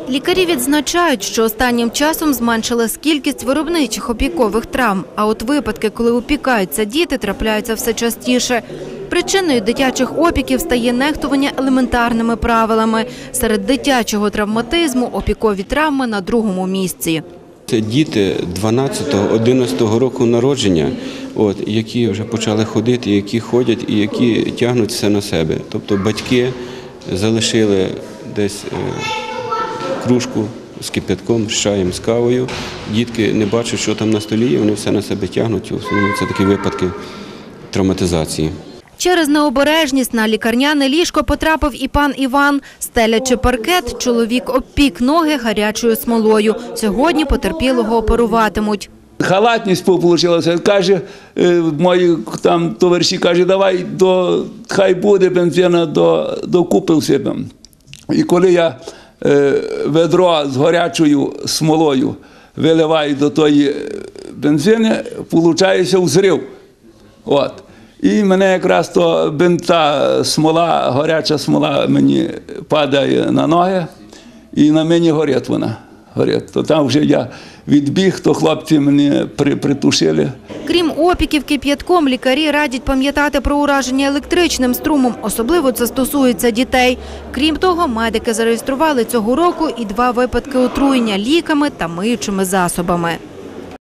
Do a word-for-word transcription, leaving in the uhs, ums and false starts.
Лікарі відзначають, що останнім часом зменшилась кількість виробничих опікових травм. А от випадки, коли опікаються діти, трапляються все частіше. Причиною дитячих опіків стає нехтування елементарними правилами. Серед дитячого травматизму опікові травми на другому місці. Це діти дванадцятого-одинадцятого року народження, от, які вже почали ходити, які ходять і які тягнуть все на себе. Тобто батьки залишили десь е, кружку з кипятком, з чаєм, з кавою. Дітки не бачать, що там на столі, і вони все на себе тягнуть. Це такі випадки травматизації. Через необережність на лікарняне ліжко потрапив і пан Іван. Стелячи паркет, чоловік обпік ноги гарячою смолою. Сьогодні потерпілого оперуватимуть. Халатність вийшла. Каже, мої там товариші, каже, давай, до, хай буде бензина, до, докупи в себе. І коли я е, ведро з гарячою смолою виливаю до тої бензини, виходить взрив. От. І мене якраз то бинта смола, гаряча смола мені падає на ноги, і на мені горить вона. Горить. То там вже я відбіг, то хлопці мене притушили. Крім опіків кип'ятком, лікарі радять пам'ятати про ураження електричним струмом. Особливо це стосується дітей. Крім того, медики зареєстрували цього року і два випадки отруєння ліками та миючими засобами.